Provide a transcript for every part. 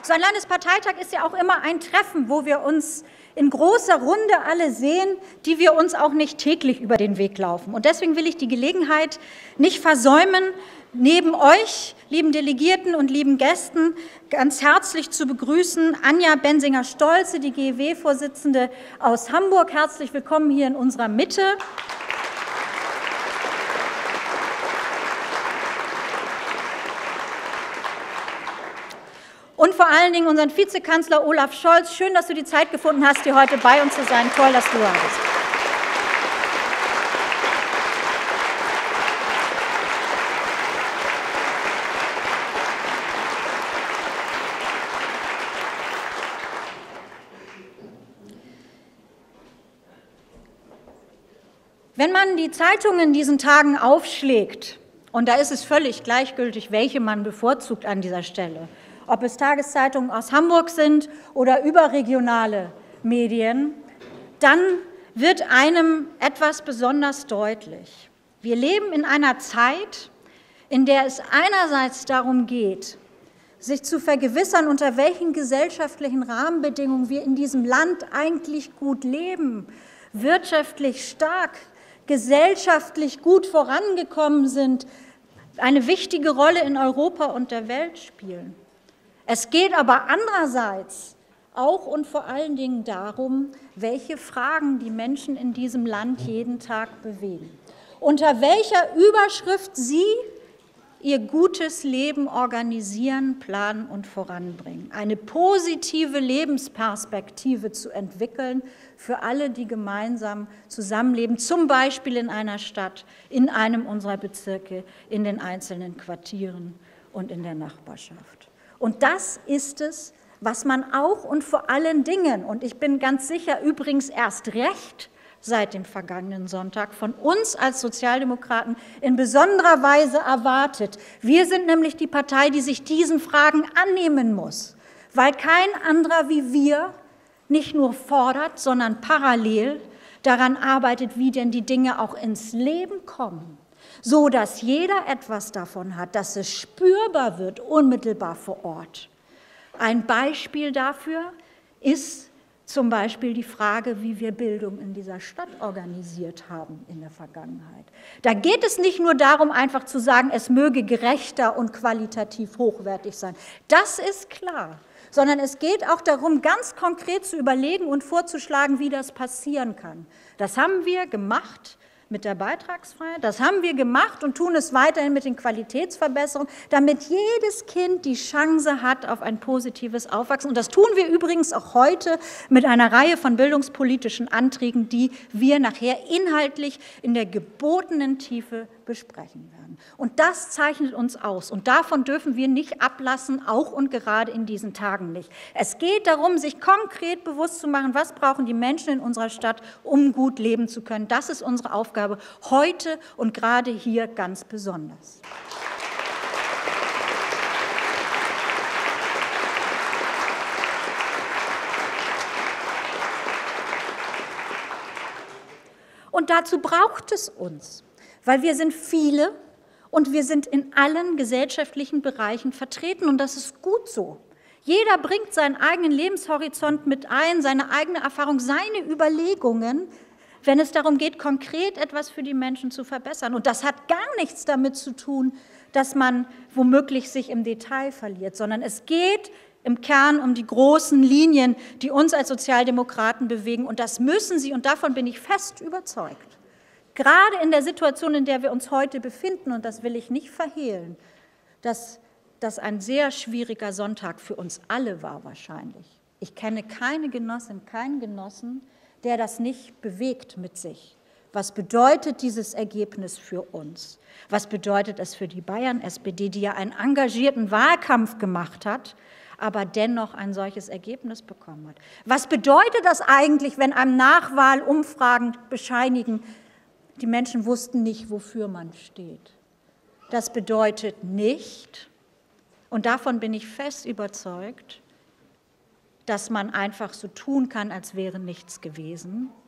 So ein Landesparteitag ist ja auch immer ein Treffen, wo wir uns in großer Runde alle sehen, die wir uns auch nicht täglich über den Weg laufen. Und deswegen will ich die Gelegenheit nicht versäumen, neben euch, lieben Delegierten und lieben Gästen, ganz herzlich zu begrüßen Anja Bensinger-Stolze, die GEW-Vorsitzende aus Hamburg. Herzlich willkommen hier in unserer Mitte. Und vor allen Dingen unseren Vizekanzler Olaf Scholz. Schön, dass du die Zeit gefunden hast, hier heute bei uns zu sein. Toll, dass du da bist. Wenn man die Zeitungen in diesen Tagen aufschlägt, und da ist es völlig gleichgültig, welche man bevorzugt an dieser Stelle, ob es Tageszeitungen aus Hamburg sind oder überregionale Medien, dann wird einem etwas besonders deutlich. Wir leben in einer Zeit, in der es einerseits darum geht, sich zu vergewissern, unter welchen gesellschaftlichen Rahmenbedingungen wir in diesem Land eigentlich gut leben, wirtschaftlich stark, gesellschaftlich gut vorangekommen sind, eine wichtige Rolle in Europa und der Welt spielen. Es geht aber andererseits auch und vor allen Dingen darum, welche Fragen die Menschen in diesem Land jeden Tag bewegen, unter welcher Überschrift sie ihr gutes Leben organisieren, planen und voranbringen. Eine positive Lebensperspektive zu entwickeln für alle, die gemeinsam zusammenleben, zum Beispiel in einer Stadt, in einem unserer Bezirke, in den einzelnen Quartieren und in der Nachbarschaft. Und das ist es, was man auch und vor allen Dingen, und ich bin ganz sicher übrigens erst recht seit dem vergangenen Sonntag, von uns als Sozialdemokraten in besonderer Weise erwartet. Wir sind nämlich die Partei, die sich diesen Fragen annehmen muss, weil kein anderer wie wir nicht nur fordert, sondern parallel daran arbeitet, wie denn die Dinge auch ins Leben kommen, so dass jeder etwas davon hat, dass es spürbar wird, unmittelbar vor Ort. Ein Beispiel dafür ist zum Beispiel die Frage, wie wir Bildung in dieser Stadt organisiert haben in der Vergangenheit. Da geht es nicht nur darum, einfach zu sagen, es möge gerechter und qualitativ hochwertig sein. Das ist klar. Sondern es geht auch darum, ganz konkret zu überlegen und vorzuschlagen, wie das passieren kann. Das haben wir gemacht mit der Beitragsfreiheit, das haben wir gemacht und tun es weiterhin mit den Qualitätsverbesserungen, damit jedes Kind die Chance hat auf ein positives Aufwachsen. Und das tun wir übrigens auch heute mit einer Reihe von bildungspolitischen Anträgen, die wir nachher inhaltlich in der gebotenen Tiefe besprechen werden. Und das zeichnet uns aus. Und davon dürfen wir nicht ablassen, auch und gerade in diesen Tagen nicht. Es geht darum, sich konkret bewusst zu machen, was brauchen die Menschen in unserer Stadt, um gut leben zu können. Das ist unsere Aufgabe heute und gerade hier ganz besonders. Und dazu braucht es uns, weil wir sind viele und wir sind in allen gesellschaftlichen Bereichen vertreten und das ist gut so. Jeder bringt seinen eigenen Lebenshorizont mit ein, seine eigene Erfahrung, seine Überlegungen, wenn es darum geht, konkret etwas für die Menschen zu verbessern. Und das hat gar nichts damit zu tun, dass man womöglich sich im Detail verliert, sondern es geht im Kern um die großen Linien, die uns als Sozialdemokraten bewegen. Und das müssen sie, und davon bin ich fest überzeugt, gerade in der Situation, in der wir uns heute befinden, und das will ich nicht verhehlen, dass das ein sehr schwieriger Sonntag für uns alle war wahrscheinlich. Ich kenne keine Genossin, keinen Genossen, der das nicht bewegt mit sich. Was bedeutet dieses Ergebnis für uns? Was bedeutet es für die Bayern-SPD, die ja einen engagierten Wahlkampf gemacht hat, aber dennoch ein solches Ergebnis bekommen hat? Was bedeutet das eigentlich, wenn einem Nachwahlumfragen bescheinigen, die Menschen wussten nicht, wofür man steht? Das bedeutet nicht, und davon bin ich fest überzeugt, dass man einfach so tun kann, als wäre nichts gewesen.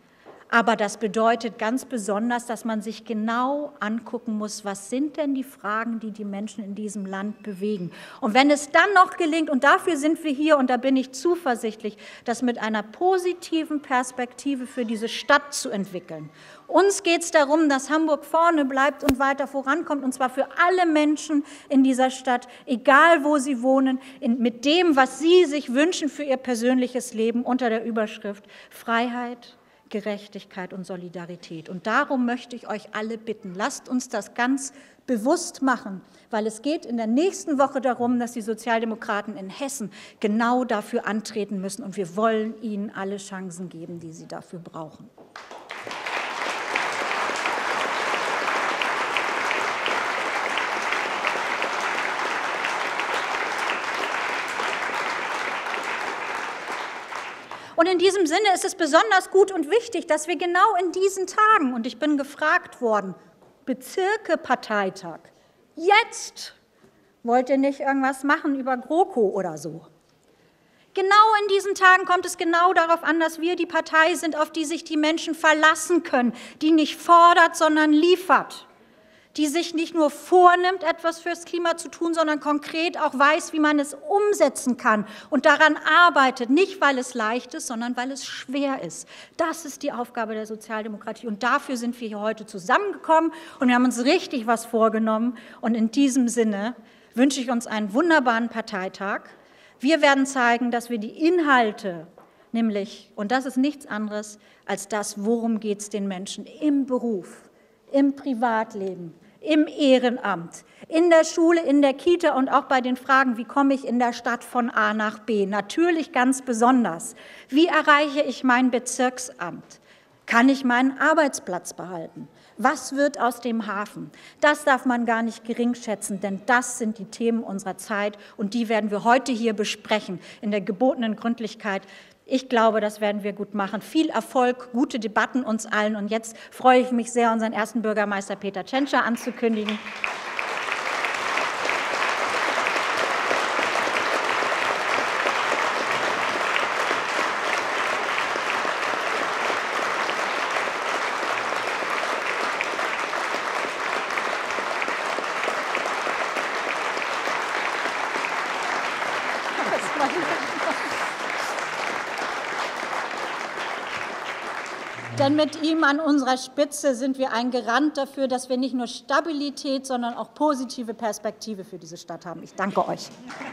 Aber das bedeutet ganz besonders, dass man sich genau angucken muss, was sind denn die Fragen, die die Menschen in diesem Land bewegen. Und wenn es dann noch gelingt, und dafür sind wir hier, und da bin ich zuversichtlich, das mit einer positiven Perspektive für diese Stadt zu entwickeln. Uns geht es darum, dass Hamburg vorne bleibt und weiter vorankommt, und zwar für alle Menschen in dieser Stadt, egal wo sie wohnen, mit dem, was sie sich wünschen für ihr persönliches Leben, unter der Überschrift Freiheit, Gerechtigkeit und Solidarität. Und darum möchte ich euch alle bitten, lasst uns das ganz bewusst machen, weil es geht in der nächsten Woche darum, dass die Sozialdemokraten in Hessen genau dafür antreten müssen. Und wir wollen ihnen alle Chancen geben, die sie dafür brauchen. Und in diesem Sinne ist es besonders gut und wichtig, dass wir genau in diesen Tagen, und ich bin gefragt worden, Bezirke-Parteitag, jetzt wollt ihr nicht irgendwas machen über GroKo oder so. Genau in diesen Tagen kommt es genau darauf an, dass wir die Partei sind, auf die sich die Menschen verlassen können, die nicht fordert, sondern liefert, die sich nicht nur vornimmt, etwas fürs Klima zu tun, sondern konkret auch weiß, wie man es umsetzen kann und daran arbeitet, nicht weil es leicht ist, sondern weil es schwer ist. Das ist die Aufgabe der Sozialdemokratie und dafür sind wir hier heute zusammengekommen und wir haben uns richtig was vorgenommen und in diesem Sinne wünsche ich uns einen wunderbaren Parteitag. Wir werden zeigen, dass wir die Inhalte, nämlich, und das ist nichts anderes als das, worum geht es den Menschen im Beruf, im Privatleben, im Ehrenamt, in der Schule, in der Kita und auch bei den Fragen, wie komme ich in der Stadt von A nach B? Natürlich ganz besonders. Wie erreiche ich mein Bezirksamt? Kann ich meinen Arbeitsplatz behalten? Was wird aus dem Hafen? Das darf man gar nicht geringschätzen, denn das sind die Themen unserer Zeit und die werden wir heute hier besprechen, in der gebotenen Gründlichkeit. Ich glaube, das werden wir gut machen. Viel Erfolg, gute Debatten uns allen. Und jetzt freue ich mich sehr, unseren ersten Bürgermeister Peter Tschentscher anzukündigen. Denn mit ihm an unserer Spitze sind wir ein Garant dafür, dass wir nicht nur Stabilität, sondern auch positive Perspektive für diese Stadt haben. Ich danke euch.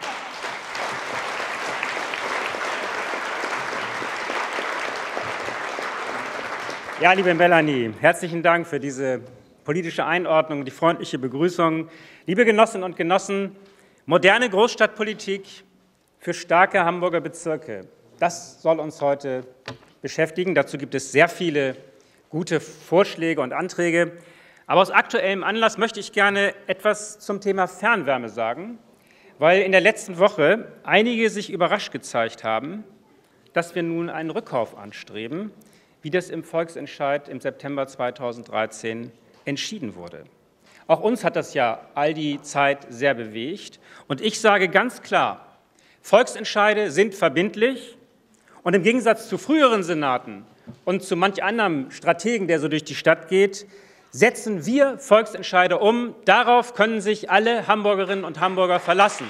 Ja, liebe Melanie, herzlichen Dank für diese politische Einordnung, die freundliche Begrüßung. Liebe Genossinnen und Genossen, moderne Großstadtpolitik für starke Hamburger Bezirke, das soll uns heute beschäftigen. Dazu gibt es sehr viele gute Vorschläge und Anträge. Aber aus aktuellem Anlass möchte ich gerne etwas zum Thema Fernwärme sagen, weil in der letzten Woche einige sich überrascht gezeigt haben, dass wir nun einen Rückkauf anstreben, wie das im Volksentscheid im September 2013 entschieden wurde. Auch uns hat das ja all die Zeit sehr bewegt. Und ich sage ganz klar, Volksentscheide sind verbindlich. Und im Gegensatz zu früheren Senaten und zu manch anderem Strategen, der so durch die Stadt geht, setzen wir Volksentscheide um. Darauf können sich alle Hamburgerinnen und Hamburger verlassen.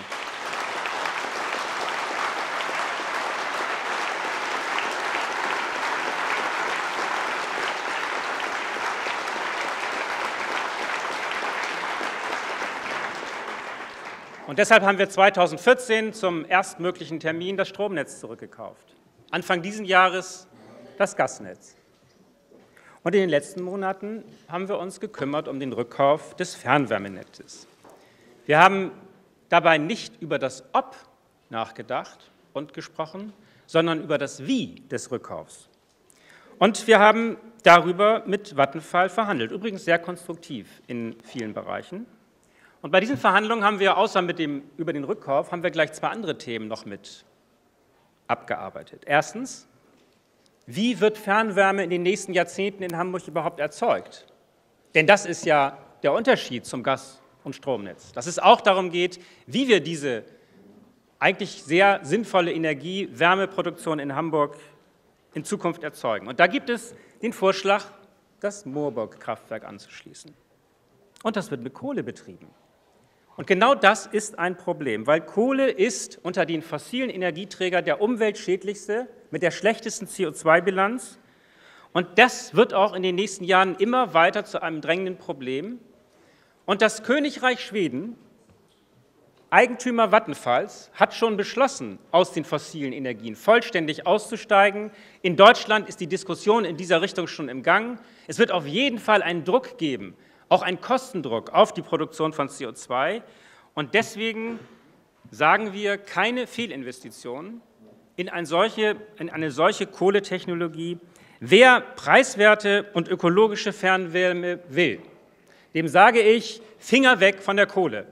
Und deshalb haben wir 2014 zum erstmöglichen Termin das Stromnetz zurückgekauft. Anfang dieses Jahres das Gasnetz. Und in den letzten Monaten haben wir uns gekümmert um den Rückkauf des Fernwärmenetzes. Wir haben dabei nicht über das Ob nachgedacht und gesprochen, sondern über das Wie des Rückkaufs. Und wir haben darüber mit Vattenfall verhandelt, übrigens sehr konstruktiv in vielen Bereichen. Und bei diesen Verhandlungen haben wir außer über den Rückkauf haben wir gleich zwei andere Themen noch mit abgearbeitet. Erstens, wie wird Fernwärme in den nächsten Jahrzehnten in Hamburg überhaupt erzeugt? Denn das ist ja der Unterschied zum Gas- und Stromnetz. Dass es auch darum geht, wie wir diese eigentlich sehr sinnvolle Wärmeproduktion in Hamburg in Zukunft erzeugen. Und da gibt es den Vorschlag, das Moorburg-Kraftwerk anzuschließen. Und das wird mit Kohle betrieben. Und genau das ist ein Problem, weil Kohle ist unter den fossilen Energieträgern der umweltschädlichste mit der schlechtesten CO2-Bilanz. Und das wird auch in den nächsten Jahren immer weiter zu einem drängenden Problem. Und das Königreich Schweden, Eigentümer Vattenfalls, hat schon beschlossen, aus den fossilen Energien vollständig auszusteigen. In Deutschland ist die Diskussion in dieser Richtung schon im Gang. Es wird auf jeden Fall einen Druck geben, auch einen Kostendruck auf die Produktion von CO2. Und deswegen sagen wir, keine Fehlinvestitionen in eine solche Kohletechnologie. Wer preiswerte und ökologische Fernwärme will, dem sage ich, Finger weg von der Kohle.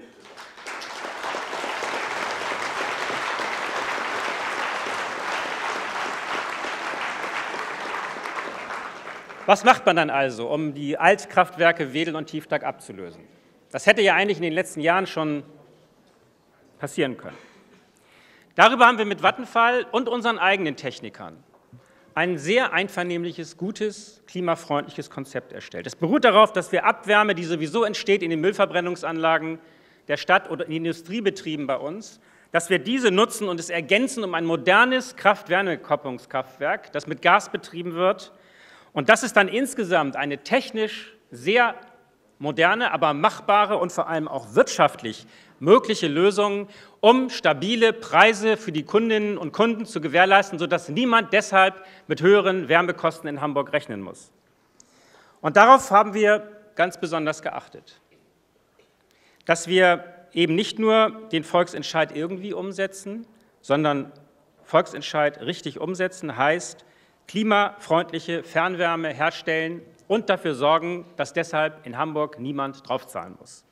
Was macht man dann also, um die Altkraftwerke Wedel und Tiefdach abzulösen? Das hätte ja eigentlich in den letzten Jahren schon passieren können. Darüber haben wir mit Vattenfall und unseren eigenen Technikern ein sehr einvernehmliches, gutes, klimafreundliches Konzept erstellt. Es beruht darauf, dass wir Abwärme, die sowieso entsteht in den Müllverbrennungsanlagen der Stadt oder in Industriebetrieben bei uns, dass wir diese nutzen und es ergänzen um ein modernes Kraft-Wärme-Kopplungskraftwerk, das mit Gas betrieben wird. Und das ist dann insgesamt eine technisch sehr moderne, aber machbare und vor allem auch wirtschaftlich mögliche Lösung, um stabile Preise für die Kundinnen und Kunden zu gewährleisten, sodass niemand deshalb mit höheren Wärmekosten in Hamburg rechnen muss. Und darauf haben wir ganz besonders geachtet, dass wir eben nicht nur den Volksentscheid irgendwie umsetzen, sondern Volksentscheid richtig umsetzen heißt, klimafreundliche Fernwärme herstellen und dafür sorgen, dass deshalb in Hamburg niemand draufzahlen muss.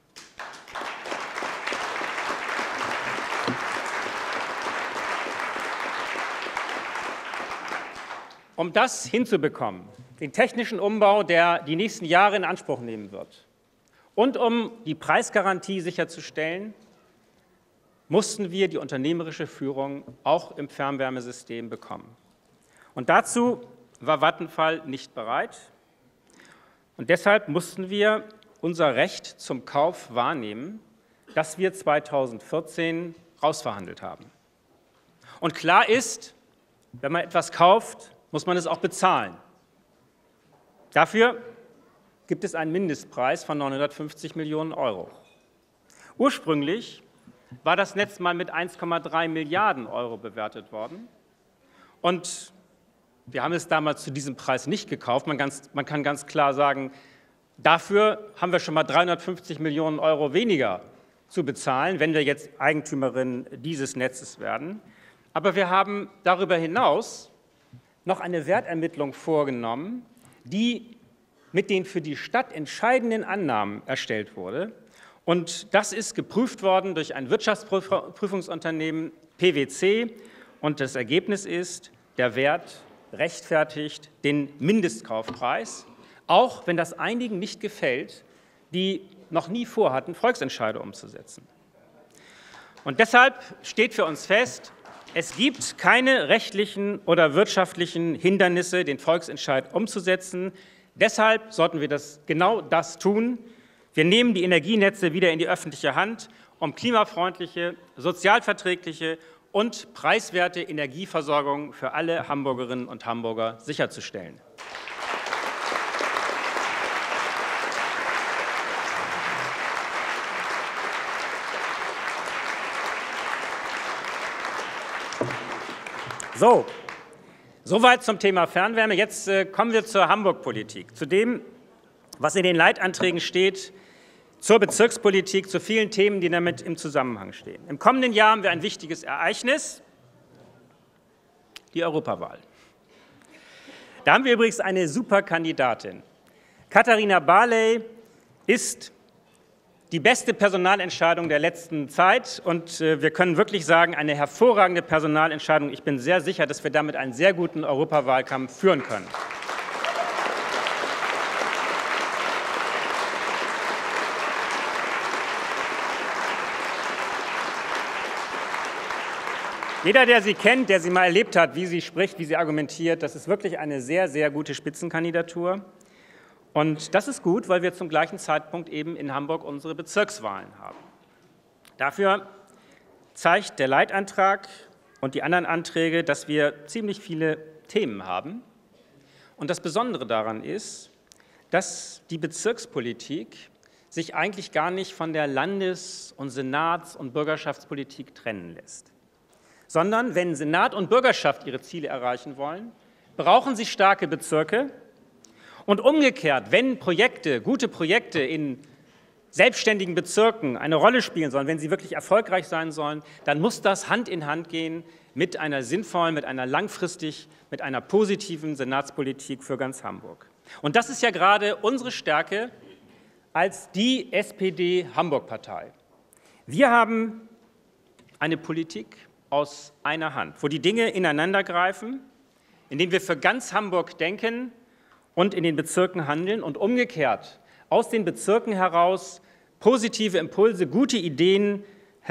Um das hinzubekommen, den technischen Umbau, der die nächsten Jahre in Anspruch nehmen wird, und um die Preisgarantie sicherzustellen, mussten wir die unternehmerische Führung auch im Fernwärmesystem bekommen. Und dazu war Vattenfall nicht bereit. Und deshalb mussten wir unser Recht zum Kauf wahrnehmen, das wir 2014 rausverhandelt haben. Und klar ist, wenn man etwas kauft, muss man es auch bezahlen. Dafür gibt es einen Mindestpreis von 950 Millionen Euro. Ursprünglich war das Netz mal mit 1,3 Milliarden Euro bewertet worden. Und wir haben es damals zu diesem Preis nicht gekauft. Man kann ganz klar sagen, dafür haben wir schon mal 350 Millionen Euro weniger zu bezahlen, wenn wir jetzt Eigentümerin dieses Netzes werden. Aber wir haben darüber hinaus noch eine Wertermittlung vorgenommen, die mit den für die Stadt entscheidenden Annahmen erstellt wurde. Und das ist geprüft worden durch ein Wirtschaftsprüfungsunternehmen PwC. Und das Ergebnis ist, der Wert rechtfertigt den Mindestkaufpreis, auch wenn das einigen nicht gefällt, die noch nie vorhatten, Volksentscheide umzusetzen. Und deshalb steht für uns fest, es gibt keine rechtlichen oder wirtschaftlichen Hindernisse, den Volksentscheid umzusetzen. Deshalb sollten wir genau das tun. Wir nehmen die Energienetze wieder in die öffentliche Hand, um klimafreundliche, sozialverträgliche und preiswerte Energieversorgung für alle Hamburgerinnen und Hamburger sicherzustellen. Soweit zum Thema Fernwärme. Jetzt kommen wir zur Hamburg-Politik, zu dem, was in den Leitanträgen steht, zur Bezirkspolitik, zu vielen Themen, die damit im Zusammenhang stehen. Im kommenden Jahr haben wir ein wichtiges Ereignis, die Europawahl. Da haben wir übrigens eine super Kandidatin. Katharina Barley ist die beste Personalentscheidung der letzten Zeit und wir können wirklich sagen, eine hervorragende Personalentscheidung. Ich bin sehr sicher, dass wir damit einen sehr guten Europawahlkampf führen können. Jeder, der sie kennt, der sie mal erlebt hat, wie sie spricht, wie sie argumentiert, das ist wirklich eine sehr, sehr gute Spitzenkandidatur. Und das ist gut, weil wir zum gleichen Zeitpunkt eben in Hamburg unsere Bezirkswahlen haben. Dafür zeigt der Leitantrag und die anderen Anträge, dass wir ziemlich viele Themen haben. Und das Besondere daran ist, dass die Bezirkspolitik sich eigentlich gar nicht von der Landes- und Senats- und Bürgerschaftspolitik trennen lässt. Sondern wenn Senat und Bürgerschaft ihre Ziele erreichen wollen, brauchen sie starke Bezirke. Und umgekehrt, wenn Projekte, gute Projekte in selbstständigen Bezirken eine Rolle spielen sollen, wenn sie wirklich erfolgreich sein sollen, dann muss das Hand in Hand gehen mit einer sinnvollen, mit einer langfristig, mit einer positiven Senatspolitik für ganz Hamburg. Und das ist ja gerade unsere Stärke als die SPD-Hamburg-Partei. Wir haben eine Politik aus einer Hand, wo die Dinge ineinandergreifen, indem wir für ganz Hamburg denken und in den Bezirken handeln und umgekehrt aus den Bezirken heraus positive Impulse, gute Ideen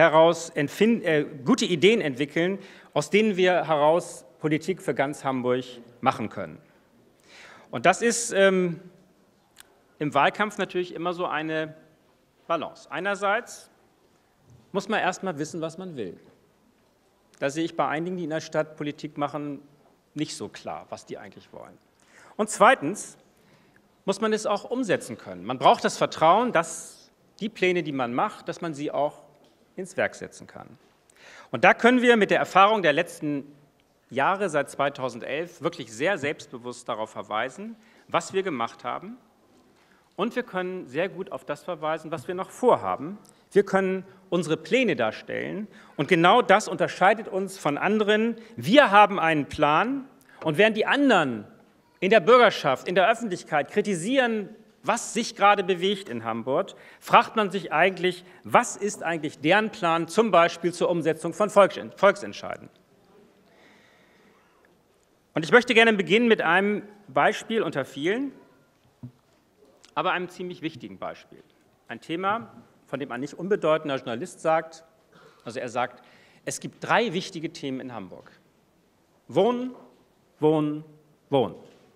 entwickeln, aus denen wir heraus Politik für ganz Hamburg machen können. Und das ist im Wahlkampf natürlich immer so eine Balance. Einerseits muss man erst mal wissen, was man will. Da sehe ich bei einigen, die in der Stadt Politik machen, nicht so klar, was die eigentlich wollen. Und zweitens muss man es auch umsetzen können. Man braucht das Vertrauen, dass die Pläne, die man macht, dass man sie auch ins Werk setzen kann. Und da können wir mit der Erfahrung der letzten Jahre seit 2011 wirklich sehr selbstbewusst darauf verweisen, was wir gemacht haben. Und wir können sehr gut auf das verweisen, was wir noch vorhaben. Wir können unsere Pläne darstellen. Und genau das unterscheidet uns von anderen. Wir haben einen Plan. Und während die anderen in der Bürgerschaft, in der Öffentlichkeit kritisieren, was sich gerade bewegt in Hamburg, fragt man sich eigentlich, was ist eigentlich deren Plan, zum Beispiel zur Umsetzung von Volksentscheiden. Und ich möchte gerne beginnen mit einem Beispiel unter vielen, aber einem ziemlich wichtigen Beispiel. Ein Thema, von dem ein nicht unbedeutender Journalist sagt, also er sagt, es gibt 3 wichtige Themen in Hamburg. Wohnen, Wohnen, Wohnen.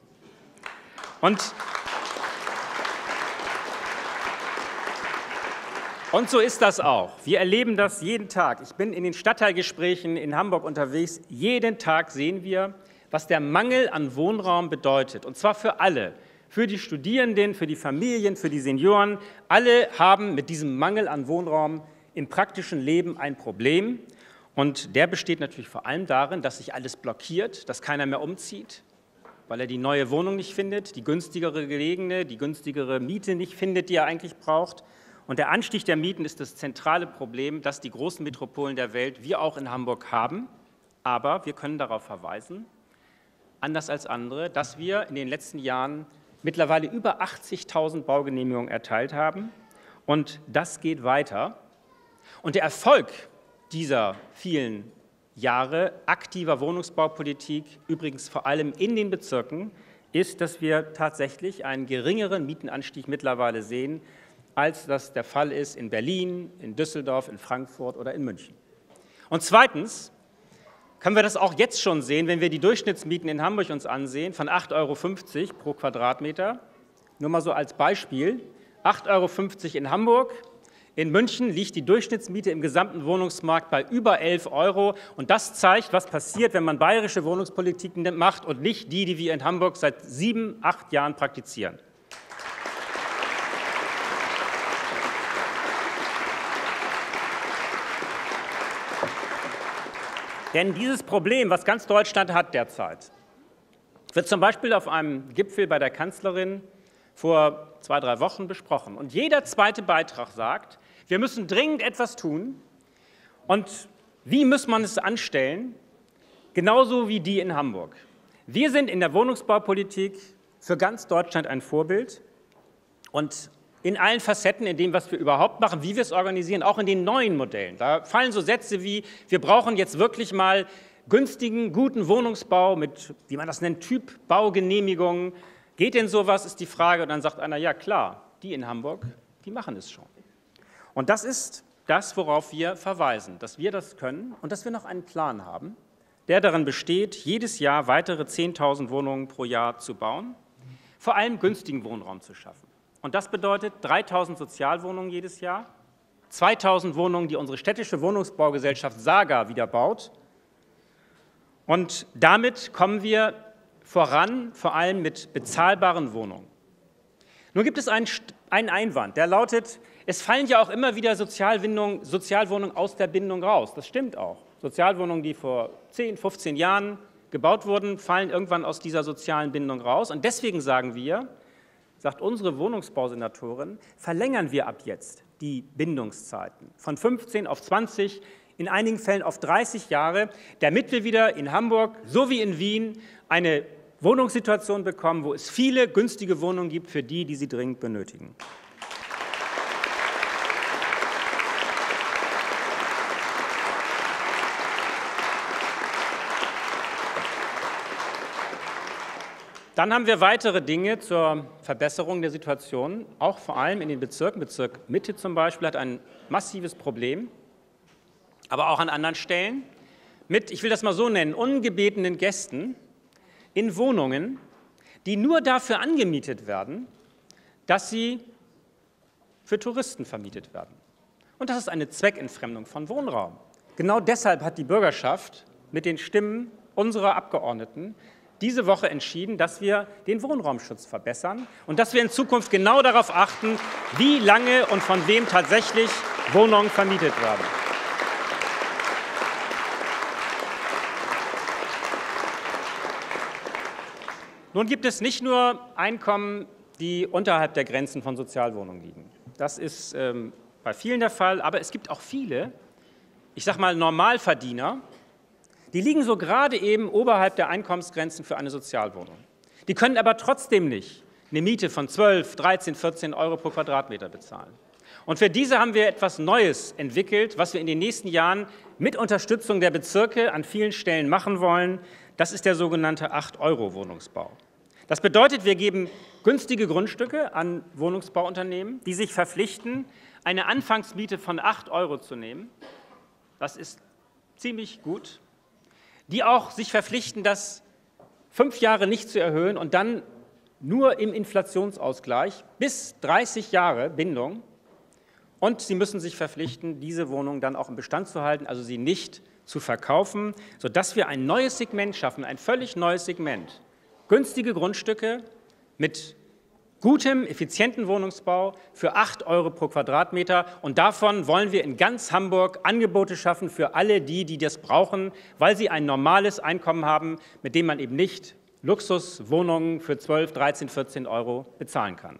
Und so ist das auch. Wir erleben das jeden Tag. Ich bin in den Stadtteilgesprächen in Hamburg unterwegs. Jeden Tag sehen wir, was der Mangel an Wohnraum bedeutet. Und zwar für alle. Für die Studierenden, für die Familien, für die Senioren. Alle haben mit diesem Mangel an Wohnraum im praktischen Leben ein Problem. Und der besteht natürlich vor allem darin, dass sich alles blockiert, dass keiner mehr umzieht, weil er die neue Wohnung nicht findet, die günstigere gelegene, die günstigere Miete nicht findet, die er eigentlich braucht. Und der Anstieg der Mieten ist das zentrale Problem, das die großen Metropolen der Welt, wir auch in Hamburg, haben. Aber wir können darauf verweisen, anders als andere, dass wir in den letzten Jahren mittlerweile über 80.000 Baugenehmigungen erteilt haben. Und das geht weiter. Und der Erfolg dieser vielen Jahre aktiver Wohnungsbaupolitik, übrigens vor allem in den Bezirken, ist, dass wir tatsächlich einen geringeren Mietenanstieg mittlerweile sehen, als das der Fall ist in Berlin, in Düsseldorf, in Frankfurt oder in München. Und zweitens können wir das auch jetzt schon sehen, wenn wir die Durchschnittsmieten in Hamburg uns ansehen, von 8,50 € pro Quadratmeter. Nur mal so als Beispiel, 8,50 € in Hamburg. In München liegt die Durchschnittsmiete im gesamten Wohnungsmarkt bei über 11 €. Und das zeigt, was passiert, wenn man bayerische Wohnungspolitiken macht und nicht die, die wir in Hamburg seit 7, 8 Jahren praktizieren. Denn dieses Problem, was ganz Deutschland hat derzeit, wird zum Beispiel auf einem Gipfel bei der Kanzlerin vor 2, 3 Wochen besprochen. Und jeder zweite Beitrag sagt, wir müssen dringend etwas tun. Und wie muss man es anstellen? Genauso wie die in Hamburg. Wir sind in der Wohnungsbaupolitik für ganz Deutschland ein Vorbild. Und in allen Facetten, in dem, was wir überhaupt machen, wie wir es organisieren, auch in den neuen Modellen. Da fallen so Sätze wie, wir brauchen jetzt wirklich mal günstigen, guten Wohnungsbau mit, wie man das nennt, Typbaugenehmigungen. Geht denn sowas, ist die Frage. Und dann sagt einer, ja klar, die in Hamburg, die machen es schon. Und das ist das, worauf wir verweisen, dass wir das können und dass wir noch einen Plan haben, der darin besteht, jedes Jahr weitere 10.000 Wohnungen pro Jahr zu bauen, vor allem günstigen Wohnraum zu schaffen. Und das bedeutet 3.000 Sozialwohnungen jedes Jahr, 2.000 Wohnungen, die unsere städtische Wohnungsbaugesellschaft SAGA wieder baut. Und damit kommen wir voran, vor allem mit bezahlbaren Wohnungen. Nun gibt es einen Einwand, der lautet, es fallen ja auch immer wieder Sozialwohnungen aus der Bindung raus. Das stimmt auch. Sozialwohnungen, die vor 10, 15 Jahren gebaut wurden, fallen irgendwann aus dieser sozialen Bindung raus. Und deswegen sagen wir, sagt unsere Wohnungsbausenatorin, verlängern wir ab jetzt die Bindungszeiten von 15 auf 20, in einigen Fällen auf 30 Jahre, damit wir wieder in Hamburg, so wie in Wien, eine Wohnungssituation bekommen, wo es viele günstige Wohnungen gibt für die, die sie dringend benötigen. Dann haben wir weitere Dinge zur Verbesserung der Situation, auch vor allem in den Bezirken. Bezirk Mitte zum Beispiel hat ein massives Problem, aber auch an anderen Stellen mit, ich will das mal so nennen, ungebetenen Gästen in Wohnungen, die nur dafür angemietet werden, dass sie für Touristen vermietet werden. Und das ist eine Zweckentfremdung von Wohnraum. Genau deshalb hat die Bürgerschaft mit den Stimmen unserer Abgeordneten diese Woche entschieden, dass wir den Wohnraumschutz verbessern und dass wir in Zukunft genau darauf achten, wie lange und von wem tatsächlich Wohnungen vermietet werden. Nun gibt es nicht nur Einkommen, die unterhalb der Grenzen von Sozialwohnungen liegen. Das ist bei vielen der Fall, aber es gibt auch viele, ich sage mal Normalverdiener, die liegen so gerade eben oberhalb der Einkommensgrenzen für eine Sozialwohnung. Die können aber trotzdem nicht eine Miete von 12, 13, 14 Euro pro Quadratmeter bezahlen. Und für diese haben wir etwas Neues entwickelt, was wir in den nächsten Jahren mit Unterstützung der Bezirke an vielen Stellen machen wollen. Das ist der sogenannte 8-Euro-Wohnungsbau. Das bedeutet, wir geben günstige Grundstücke an Wohnungsbauunternehmen, die sich verpflichten, eine Anfangsmiete von 8 Euro zu nehmen. Das ist ziemlich gut. Die auch sich verpflichten, das 5 Jahre nicht zu erhöhen und dann nur im Inflationsausgleich bis 30 Jahre Bindung. Und sie müssen sich verpflichten, diese Wohnung dann auch im Bestand zu halten, also sie nicht zu verkaufen, sodass wir ein neues Segment schaffen, ein völlig neues Segment. Günstige Grundstücke mit gutem, effizienten Wohnungsbau für 8 Euro pro Quadratmeter. Und davon wollen wir in ganz Hamburg Angebote schaffen für alle die, die das brauchen, weil sie ein normales Einkommen haben, mit dem man eben nicht Luxuswohnungen für 12, 13, 14 Euro bezahlen kann.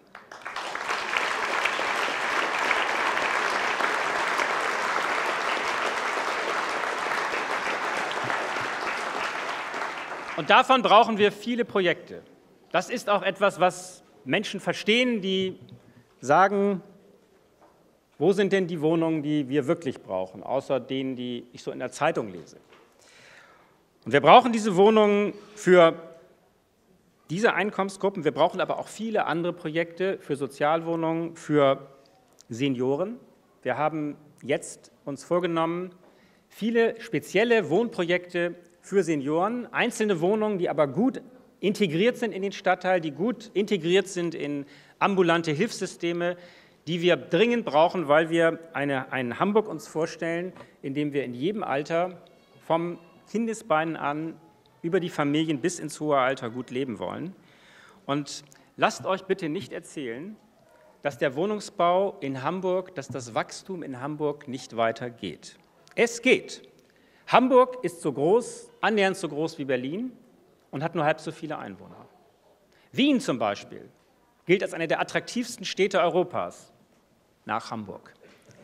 Und davon brauchen wir viele Projekte. Das ist auch etwas, was Menschen verstehen, die sagen, wo sind denn die Wohnungen, die wir wirklich brauchen, außer denen, die ich so in der Zeitung lese. Und wir brauchen diese Wohnungen für diese Einkommensgruppen, wir brauchen aber auch viele andere Projekte für Sozialwohnungen, für Senioren. Wir haben jetzt uns vorgenommen, viele spezielle Wohnprojekte für Senioren, einzelne Wohnungen, die aber gut integriert sind in den Stadtteil, die gut integriert sind in ambulante Hilfssysteme, die wir dringend brauchen, weil wir ein Hamburg uns vorstellen, in dem wir in jedem Alter vom Kindesbeinen an über die Familien bis ins hohe Alter gut leben wollen. Und lasst euch bitte nicht erzählen, dass der Wohnungsbau in Hamburg, dass das Wachstum in Hamburg nicht weitergeht. Es geht. Hamburg ist so groß, annähernd so groß wie Berlin und hat nur halb so viele Einwohner. Wien zum Beispiel gilt als eine der attraktivsten Städte Europas nach Hamburg.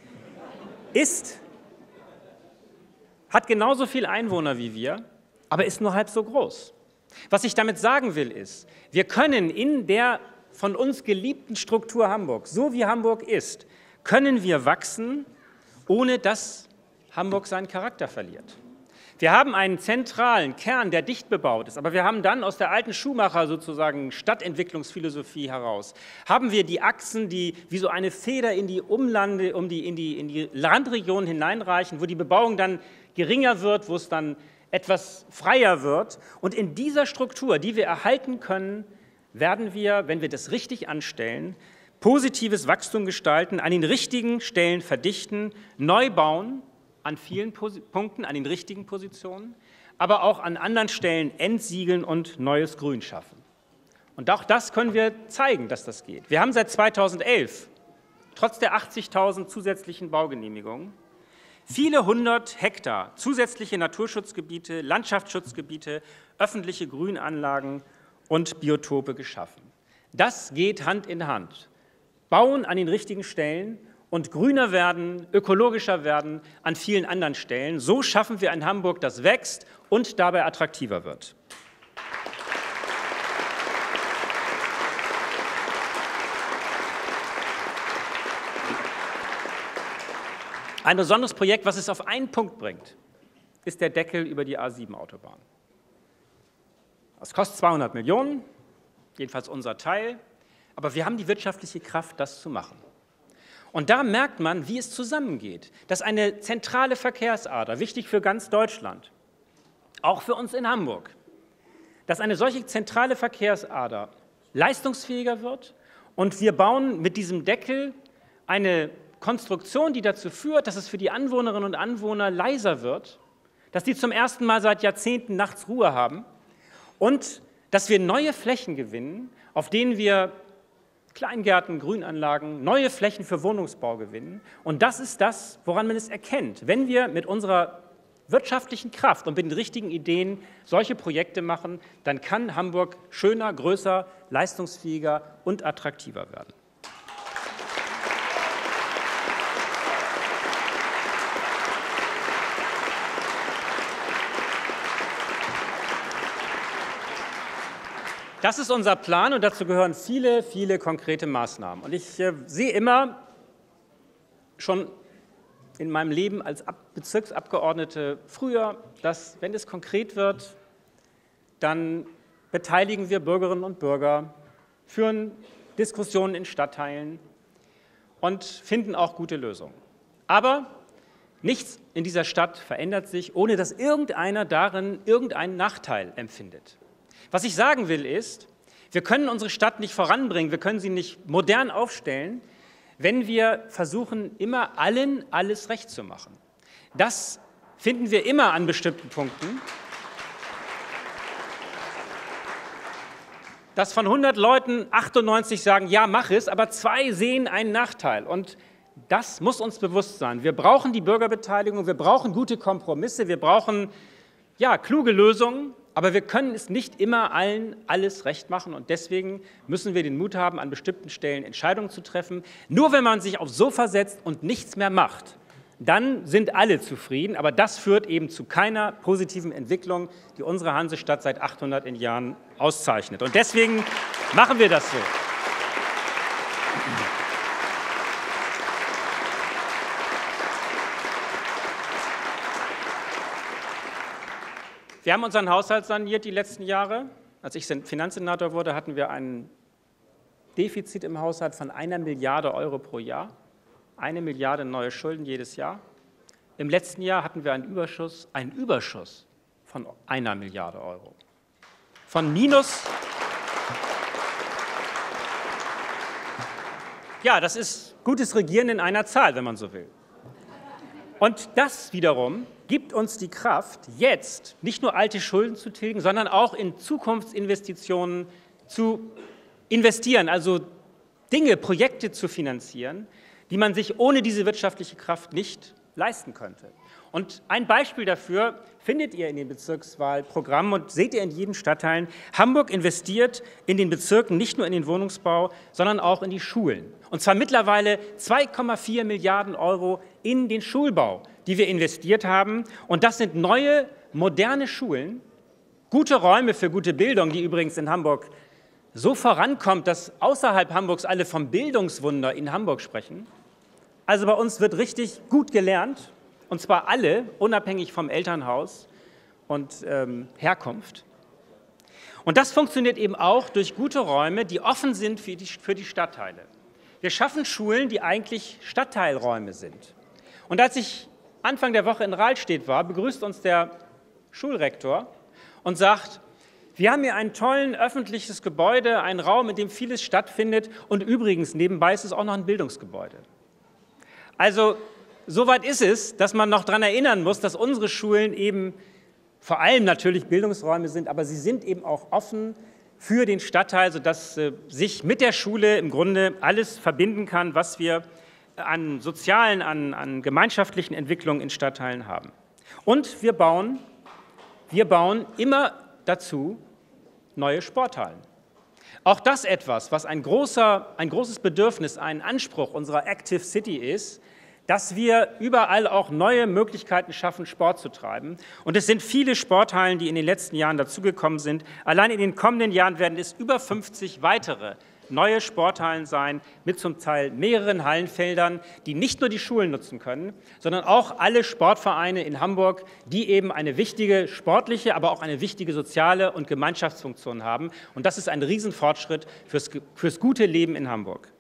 Hat genauso viele Einwohner wie wir, aber ist nur halb so groß. Was ich damit sagen will, ist, wir können in der von uns geliebten Struktur Hamburg, so wie Hamburg ist, können wir wachsen, ohne dass Hamburg seinen Charakter verliert. Wir haben einen zentralen Kern, der dicht bebaut ist, aber wir haben dann aus der alten Schumacher sozusagen Stadtentwicklungsphilosophie heraus, haben wir die Achsen, die wie so eine Feder in die Umlande, in die Randregionen hineinreichen, wo die Bebauung dann geringer wird, wo es dann etwas freier wird. Und in dieser Struktur, die wir erhalten können, werden wir, wenn wir das richtig anstellen, positives Wachstum gestalten, an den richtigen Stellen verdichten, neu bauen, an vielen Punkten, an den richtigen Positionen, aber auch an anderen Stellen entsiegeln und neues Grün schaffen. Und auch das können wir zeigen, dass das geht. Wir haben seit 2011, trotz der 80.000 zusätzlichen Baugenehmigungen, viele hundert Hektar zusätzliche Naturschutzgebiete, Landschaftsschutzgebiete, öffentliche Grünanlagen und Biotope geschaffen. Das geht Hand in Hand. Bauen an den richtigen Stellen und grüner werden, ökologischer werden an vielen anderen Stellen. So schaffen wir ein Hamburg, das wächst und dabei attraktiver wird. Ein besonderes Projekt, was es auf einen Punkt bringt, ist der Deckel über die A7-Autobahn. Das kostet 200 Millionen, jedenfalls unser Teil, aber wir haben die wirtschaftliche Kraft, das zu machen. Und da merkt man, wie es zusammengeht, dass eine zentrale Verkehrsader, wichtig für ganz Deutschland, auch für uns in Hamburg, dass eine solche zentrale Verkehrsader leistungsfähiger wird und wir bauen mit diesem Deckel eine Konstruktion, die dazu führt, dass es für die Anwohnerinnen und Anwohner leiser wird, dass die zum ersten Mal seit Jahrzehnten nachts Ruhe haben und dass wir neue Flächen gewinnen, auf denen wir Kleingärten, Grünanlagen, neue Flächen für Wohnungsbau gewinnen. Und das ist das, woran man es erkennt. Wenn wir mit unserer wirtschaftlichen Kraft und mit den richtigen Ideen solche Projekte machen, dann kann Hamburg schöner, größer, leistungsfähiger und attraktiver werden. Das ist unser Plan und dazu gehören viele, viele konkrete Maßnahmen. Und ich sehe immer schon in meinem Leben als Bezirksabgeordnete früher, dass, wenn es konkret wird, dann beteiligen wir Bürgerinnen und Bürger, führen Diskussionen in Stadtteilen und finden auch gute Lösungen. Aber nichts in dieser Stadt verändert sich, ohne dass irgendeiner darin irgendeinen Nachteil empfindet. Was ich sagen will ist, wir können unsere Stadt nicht voranbringen, wir können sie nicht modern aufstellen, wenn wir versuchen, immer allen alles recht zu machen. Das finden wir immer an bestimmten Punkten. Dass von 100 Leuten 98 sagen, ja, mach es, aber 2 sehen einen Nachteil. Und das muss uns bewusst sein. Wir brauchen die Bürgerbeteiligung, wir brauchen gute Kompromisse, wir brauchen kluge Lösungen. Aber wir können es nicht immer allen alles recht machen und deswegen müssen wir den Mut haben, an bestimmten Stellen Entscheidungen zu treffen. Nur wenn man sich aufs Sofa setzt und nichts mehr macht, dann sind alle zufrieden. Aber das führt eben zu keiner positiven Entwicklung, die unsere Hansestadt seit 800 Jahren auszeichnet. Und deswegen machen wir das so. Wir haben unseren Haushalt saniert die letzten Jahre. Als ich Finanzsenator wurde, hatten wir ein Defizit im Haushalt von 1 Milliarde Euro pro Jahr. 1 Milliarde neue Schulden jedes Jahr. Im letzten Jahr hatten wir einen Überschuss von 1 Milliarde Euro. Von minus. Ja, das ist gutes Regieren in einer Zahl, wenn man so will. Und das wiederum gibt uns die Kraft, jetzt nicht nur alte Schulden zu tilgen, sondern auch in Zukunftsinvestitionen zu investieren, also Dinge, Projekte zu finanzieren, die man sich ohne diese wirtschaftliche Kraft nicht leisten könnte. Und ein Beispiel dafür findet ihr in den Bezirkswahlprogrammen und seht ihr in jedem Stadtteil. Hamburg investiert in den Bezirken nicht nur in den Wohnungsbau, sondern auch in die Schulen. Und zwar mittlerweile 2,4 Milliarden Euro in den Schulbau, die wir investiert haben. Und das sind neue, moderne Schulen, gute Räume für gute Bildung, die übrigens in Hamburg so vorankommt, dass außerhalb Hamburgs alle vom Bildungswunder in Hamburg sprechen. Also bei uns wird richtig gut gelernt. Und zwar alle, unabhängig vom Elternhaus. und Herkunft. Und das funktioniert eben auch durch gute Räume, die offen sind für die Stadtteile. Wir schaffen Schulen, die eigentlich Stadtteilräume sind. Und als ich Anfang der Woche in Rahlstedt war, begrüßt uns der Schulrektor und sagt, wir haben hier ein tolles öffentliches Gebäude, einen Raum, in dem vieles stattfindet und übrigens nebenbei ist es auch noch ein Bildungsgebäude. Also soweit ist es, dass man noch daran erinnern muss, dass unsere Schulen eben vor allem natürlich Bildungsräume sind, aber sie sind eben auch offen für den Stadtteil, sodass sich mit der Schule im Grunde alles verbinden kann, was wir an sozialen, an gemeinschaftlichen Entwicklungen in Stadtteilen haben. Und wir bauen immer dazu neue Sporthallen. Auch das etwas, was ein großes Bedürfnis, ein Anspruch unserer Active City ist, dass wir überall auch neue Möglichkeiten schaffen, Sport zu treiben. Und es sind viele Sporthallen, die in den letzten Jahren dazugekommen sind. Allein in den kommenden Jahren werden es über 50 weitere neue Sporthallen sein, mit zum Teil mehreren Hallenfeldern, die nicht nur die Schulen nutzen können, sondern auch alle Sportvereine in Hamburg, die eben eine wichtige sportliche, aber auch eine wichtige soziale und Gemeinschaftsfunktion haben. Und das ist ein Riesenfortschritt fürs gute Leben in Hamburg.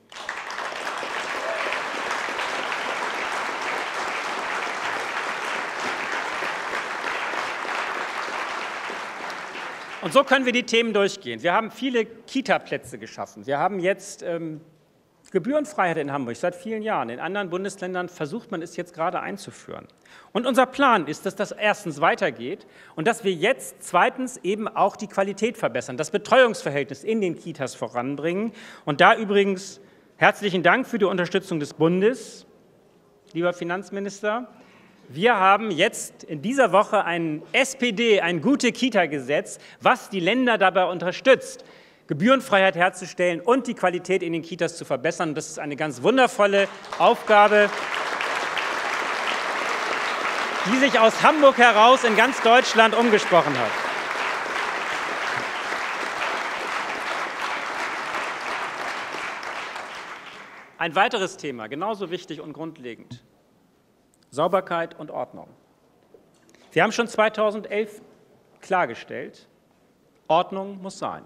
Und so können wir die Themen durchgehen. Wir haben viele Kita-Plätze geschaffen. Wir haben jetzt Gebührenfreiheit in Hamburg seit vielen Jahren. In anderen Bundesländern versucht man es jetzt gerade einzuführen. Und unser Plan ist, dass das erstens weitergeht und dass wir jetzt zweitens eben auch die Qualität verbessern, das Betreuungsverhältnis in den Kitas voranbringen. Und da übrigens herzlichen Dank für die Unterstützung des Bundes, lieber Finanzminister. Wir haben jetzt in dieser Woche ein Gute-Kita-Gesetz, was die Länder dabei unterstützt, Gebührenfreiheit herzustellen und die Qualität in den Kitas zu verbessern. Das ist eine ganz wundervolle Aufgabe, die sich aus Hamburg heraus in ganz Deutschland umgesprochen hat. Ein weiteres Thema, genauso wichtig und grundlegend. Sauberkeit und Ordnung. Wir haben schon 2011 klargestellt, Ordnung muss sein.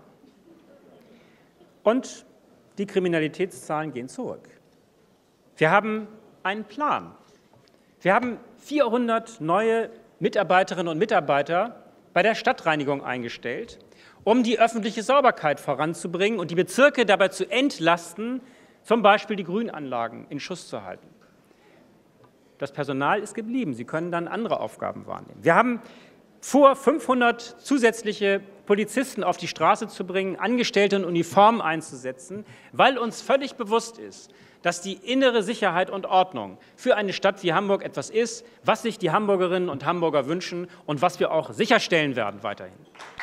Und die Kriminalitätszahlen gehen zurück. Wir haben einen Plan. Wir haben 400 neue Mitarbeiterinnen und Mitarbeiter bei der Stadtreinigung eingestellt, um die öffentliche Sauberkeit voranzubringen und die Bezirke dabei zu entlasten, zum Beispiel die Grünanlagen in Schuss zu halten. Das Personal ist geblieben. Sie können dann andere Aufgaben wahrnehmen. Wir haben vor, 500 zusätzliche Polizisten auf die Straße zu bringen, Angestellte in Uniformen einzusetzen, weil uns völlig bewusst ist, dass die innere Sicherheit und Ordnung für eine Stadt wie Hamburg etwas ist, was sich die Hamburgerinnen und Hamburger wünschen und was wir auch sicherstellen werden weiterhin.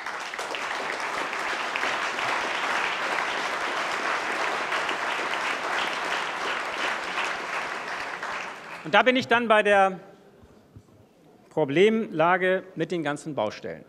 Und da bin ich dann bei der Problemlage mit den ganzen Baustellen.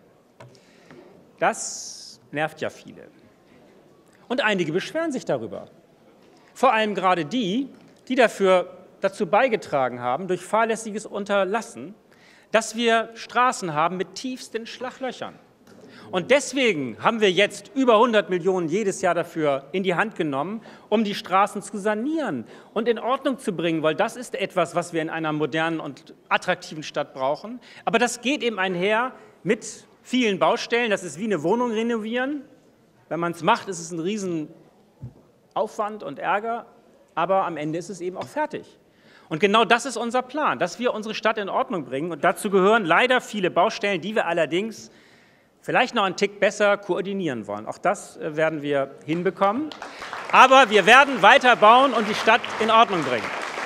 Das nervt ja viele. Und einige beschweren sich darüber. Vor allem gerade die dazu beigetragen haben, durch fahrlässiges Unterlassen, dass wir Straßen haben mit tiefsten Schlaglöchern. Und deswegen haben wir jetzt über 100 Millionen jedes Jahr dafür in die Hand genommen, um die Straßen zu sanieren und in Ordnung zu bringen, weil das ist etwas, was wir in einer modernen und attraktiven Stadt brauchen. Aber das geht eben einher mit vielen Baustellen. Das ist wie eine Wohnung renovieren. Wenn man es macht, ist es ein Riesenaufwand und Ärger, aber am Ende ist es eben auch fertig. Und genau das ist unser Plan, dass wir unsere Stadt in Ordnung bringen. Und dazu gehören leider viele Baustellen, die wir allerdings vielleicht noch einen Tick besser koordinieren wollen. Auch das werden wir hinbekommen. Aber wir werden weiter bauen und die Stadt in Ordnung bringen.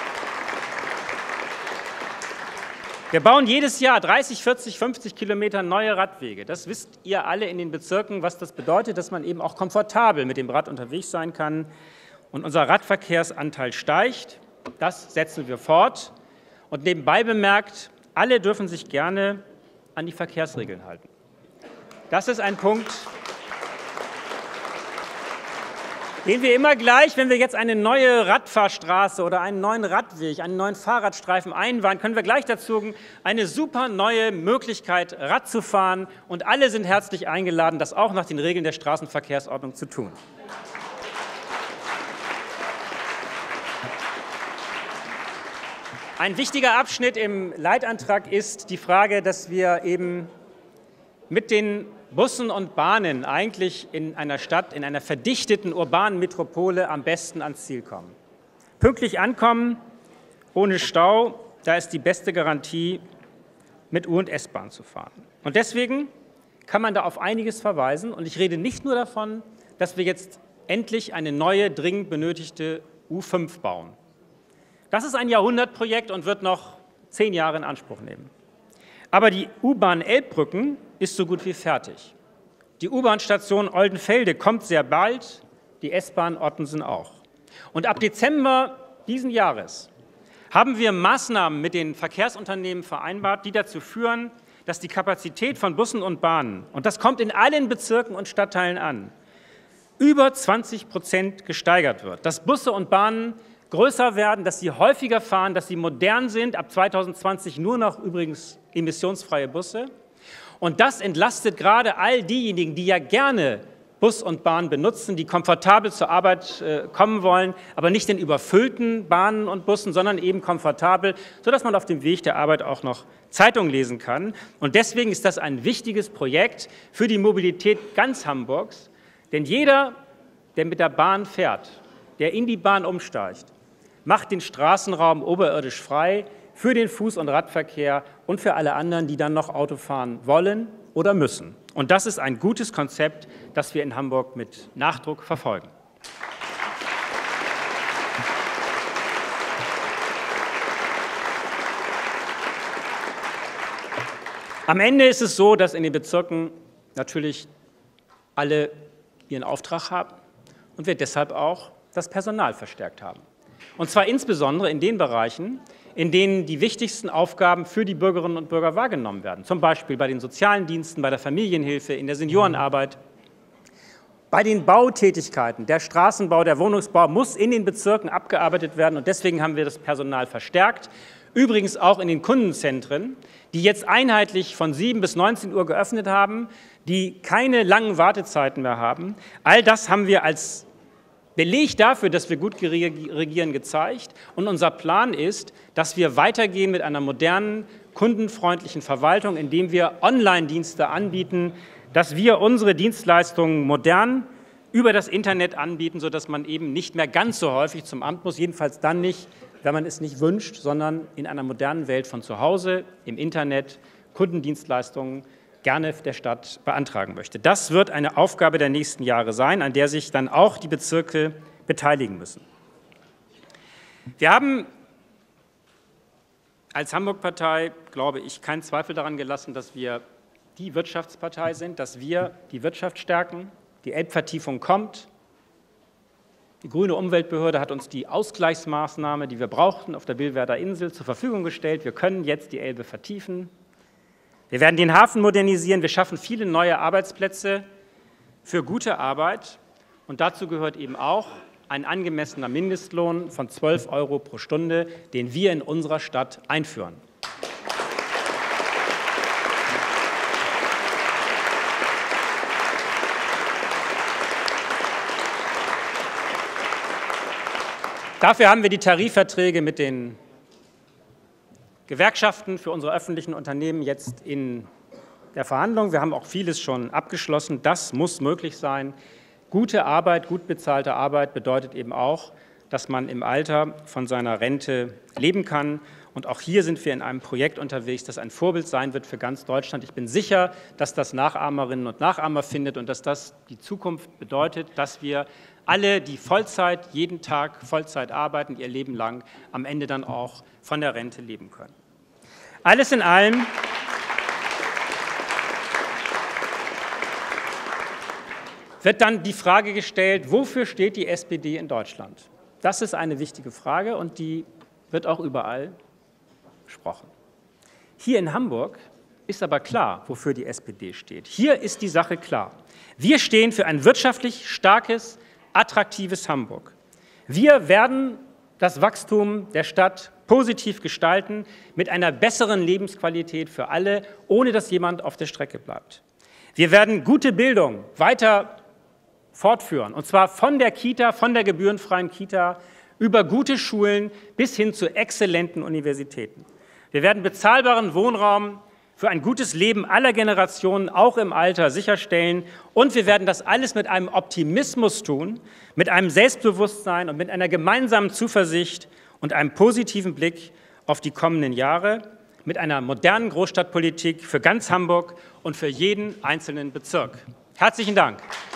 Wir bauen jedes Jahr 30, 40, 50 Kilometer neue Radwege. Das wisst ihr alle in den Bezirken, was das bedeutet, dass man eben auch komfortabel mit dem Rad unterwegs sein kann. Und unser Radverkehrsanteil steigt. Das setzen wir fort. Und nebenbei bemerkt, alle dürfen sich gerne an die Verkehrsregeln halten. Das ist ein Punkt, Gehen wir immer gleich, wenn wir jetzt eine neue Radfahrstraße oder einen neuen Radweg, einen neuen Fahrradstreifen einweihen, können wir gleich dazu eine super neue Möglichkeit, Rad zu fahren. Und alle sind herzlich eingeladen, das auch nach den Regeln der Straßenverkehrsordnung zu tun. Ein wichtiger Abschnitt im Leitantrag ist die Frage, dass wir eben mit den Bussen und Bahnen eigentlich in einer Stadt, in einer verdichteten urbanen Metropole am besten ans Ziel kommen. Pünktlich ankommen, ohne Stau, da ist die beste Garantie, mit U- und S-Bahn zu fahren. Und deswegen kann man da auf einiges verweisen. Und ich rede nicht nur davon, dass wir jetzt endlich eine neue, dringend benötigte U5 bauen. Das ist ein Jahrhundertprojekt und wird noch 10 Jahre in Anspruch nehmen. Aber die U-Bahn Elbbrücken ist so gut wie fertig. Die U-Bahn-Station Oldenfelde kommt sehr bald, die S-Bahn Ottensen auch. Und ab Dezember diesen Jahres haben wir Maßnahmen mit den Verkehrsunternehmen vereinbart, die dazu führen, dass die Kapazität von Bussen und Bahnen, und das kommt in allen Bezirken und Stadtteilen an, über 20% gesteigert wird. Dass Busse und Bahnen größer werden, dass sie häufiger fahren, dass sie modern sind, ab 2020 nur noch übrigens emissionsfreie Busse. Und das entlastet gerade all diejenigen, die ja gerne Bus und Bahn benutzen, die komfortabel zur Arbeit kommen wollen, aber nicht in überfüllten Bahnen und Bussen, sondern eben komfortabel, sodass man auf dem Weg der Arbeit auch noch Zeitung lesen kann. Und deswegen ist das ein wichtiges Projekt für die Mobilität ganz Hamburgs. Denn jeder, der mit der Bahn fährt, der in die Bahn umsteigt, macht den Straßenraum oberirdisch frei für den Fuß- und Radverkehr und für alle anderen, die dann noch Auto fahren wollen oder müssen. Und das ist ein gutes Konzept, das wir in Hamburg mit Nachdruck verfolgen. Am Ende ist es so, dass in den Bezirken natürlich alle ihren Auftrag haben und wir deshalb auch das Personal verstärkt haben. Und zwar insbesondere in den Bereichen, in denen die wichtigsten Aufgaben für die Bürgerinnen und Bürger wahrgenommen werden. Zum Beispiel bei den sozialen Diensten, bei der Familienhilfe, in der Seniorenarbeit. Bei den Bautätigkeiten, der Straßenbau, der Wohnungsbau muss in den Bezirken abgearbeitet werden. Und deswegen haben wir das Personal verstärkt. Übrigens auch in den Kundenzentren, die jetzt einheitlich von 7 bis 19 Uhr geöffnet haben, die keine langen Wartezeiten mehr haben. All das haben wir als Beleg dafür, dass wir gut regieren, gezeigt. Und unser Plan ist, dass wir weitergehen mit einer modernen, kundenfreundlichen Verwaltung, indem wir Online-Dienste anbieten, dass wir unsere Dienstleistungen modern über das Internet anbieten, sodass man eben nicht mehr ganz so häufig zum Amt muss, jedenfalls dann nicht, wenn man es nicht wünscht, sondern in einer modernen Welt von zu Hause, im Internet, Kundendienstleistungen gerne der Stadt beantragen möchte. Das wird eine Aufgabe der nächsten Jahre sein, an der sich dann auch die Bezirke beteiligen müssen. Wir haben als Hamburg-Partei, glaube ich, keinen Zweifel daran gelassen, dass wir die Wirtschaftspartei sind, dass wir die Wirtschaft stärken. Die Elbvertiefung kommt. Die Grüne Umweltbehörde hat uns die Ausgleichsmaßnahme, die wir brauchten, auf der Billwerder Insel zur Verfügung gestellt. Wir können jetzt die Elbe vertiefen. Wir werden den Hafen modernisieren, wir schaffen viele neue Arbeitsplätze für gute Arbeit und dazu gehört eben auch ein angemessener Mindestlohn von 12 € pro Stunde, den wir in unserer Stadt einführen. Dafür haben wir die Tarifverträge mit den Gewerkschaften für unsere öffentlichen Unternehmen jetzt in der Verhandlung. Wir haben auch vieles schon abgeschlossen. Das muss möglich sein. Gute Arbeit, gut bezahlte Arbeit bedeutet eben auch, dass man im Alter von seiner Rente leben kann. Und auch hier sind wir in einem Projekt unterwegs, das ein Vorbild sein wird für ganz Deutschland. Ich bin sicher, dass das Nachahmerinnen und Nachahmer findet und dass das die Zukunft bedeutet, dass wir alle, die Vollzeit, jeden Tag Vollzeit arbeiten, ihr Leben lang, am Ende dann auch von der Rente leben können. Alles in allem wird dann die Frage gestellt, wofür steht die SPD in Deutschland? Das ist eine wichtige Frage und die wird auch überall besprochen. Hier in Hamburg ist aber klar, wofür die SPD steht. Hier ist die Sache klar. Wir stehen für ein wirtschaftlich starkes, attraktives Hamburg. Wir werden das Wachstum der Stadt positiv gestalten, mit einer besseren Lebensqualität für alle, ohne dass jemand auf der Strecke bleibt. Wir werden gute Bildung weiter fortführen, und zwar von der Kita, von der gebührenfreien Kita, über gute Schulen bis hin zu exzellenten Universitäten. Wir werden bezahlbaren Wohnraum für ein gutes Leben aller Generationen, auch im Alter, sicherstellen. Und wir werden das alles mit einem Optimismus tun, mit einem Selbstbewusstsein und mit einer gemeinsamen Zuversicht und einem positiven Blick auf die kommenden Jahre, mit einer modernen Großstadtpolitik für ganz Hamburg und für jeden einzelnen Bezirk. Herzlichen Dank.